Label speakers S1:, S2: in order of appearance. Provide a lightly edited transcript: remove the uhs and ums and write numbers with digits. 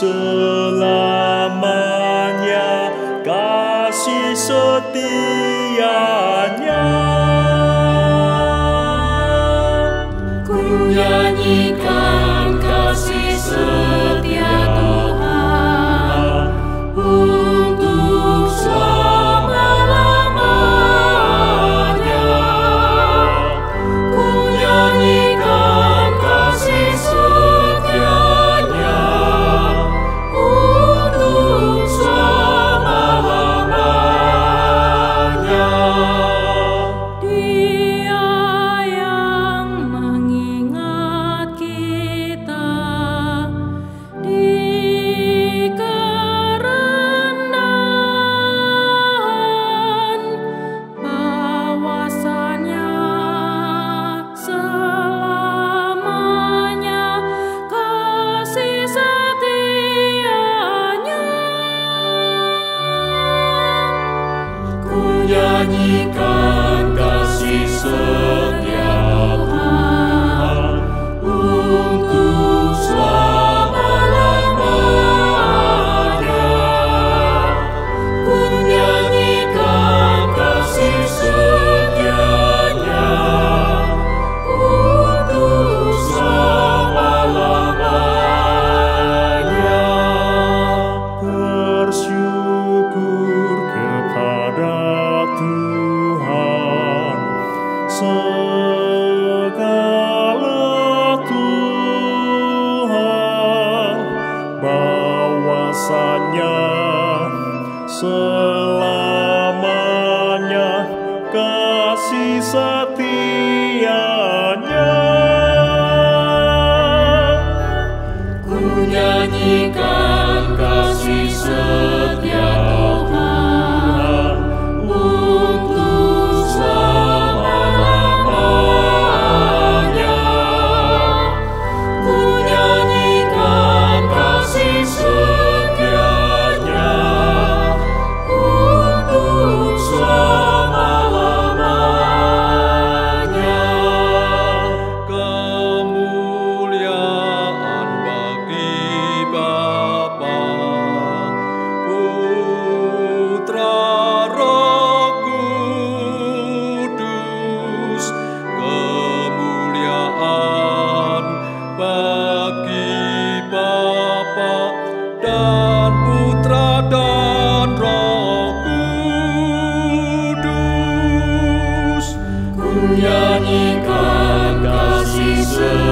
S1: selamanya kasih setianya.
S2: Ku nyanyikan kasih setia Tuhan untuk selama-lamanya. Ku nyanyikan kasih setianya untuk selama-lamanya. Dia yang mengingat kita di kerendahan, bahwasanya selamanya kasih setianya. Ku nyanyikan kasih setia Tuhan untuk selama-lamanya. Ku nyanyikan kasih setianya untuk selama-lamanya.
S1: Bersyukur kepada Tuhan segala Tuhan, bahwasanya selamanya kasih setianya.
S2: Ku nyanyikan kasih setia Tuhan untuk selama-lamanya. Ku nyanyikan kasih setianya untuk selama-lamanya.
S3: Kemuliaan bagi Bapa, Putra, Roh Kudus. Kemuliaan bagi Bapa dan Putra dan Roh Kudus.
S2: Ku nyanyikan kasih